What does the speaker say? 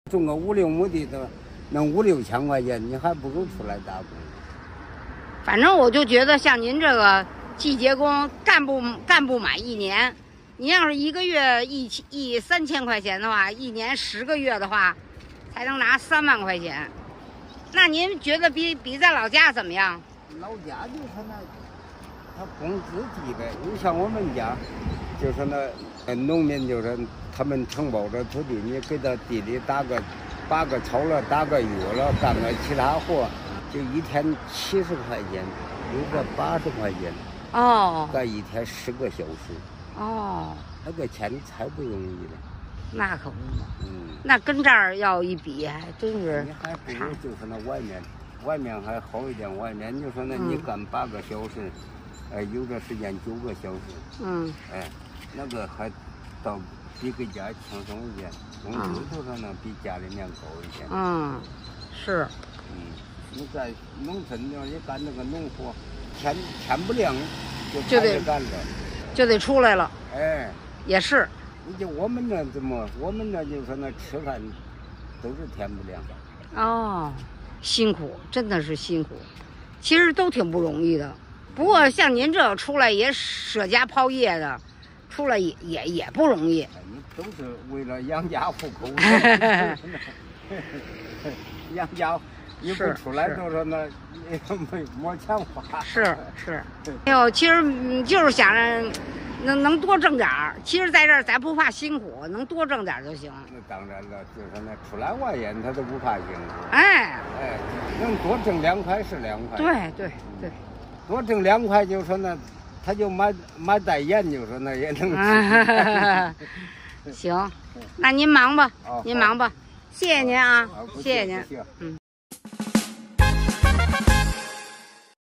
种个5、6亩地的，能5、6千块钱，你还不如出来打工。 反正我就觉得像您这个季节工干不满1年，你要是1个月3000块钱的话，1年10个月的话，才能拿3万块钱。那您觉得比在老家怎么样？ 老家就是那，他工资低呗。你像我们家，就是那农民，就是他们承包着土地，你给他地里拔个草了，打个药了，干个其他活，就1天70块钱，有个80块钱。 哦。 干1天10个小时。 哦。 那个钱才不容易了。 那可不嘛。那跟这儿要一比，还真是。 你还不如就是那外面还好一点。外面就说那你干8个小时，有的时间9个小时。那个还倒比给家轻松一点，工资就是那比家里面高一点。 是。 你在农村要你干那个农活，天不亮就得干了， 就得出来了。也是。 你就我们那怎么？我们那就是那吃饭都是天不亮。 哦，辛苦，真的是辛苦。其实都挺不容易的。不过像您这出来也舍家抛业的，出来也不容易。 你都是为了养家糊口。养家，你不出来就是那没钱花。是。 哎呦，其实就是想着。能多挣点儿，其实在这儿咱不怕辛苦，能多挣点就行。 那当然了，就是那出来外人他都不怕辛苦。能多挣2块是2块。 对。 多挣2块就说那，他就买袋盐，就说那也能行，那您忙吧，您忙吧，谢谢您啊，谢谢您。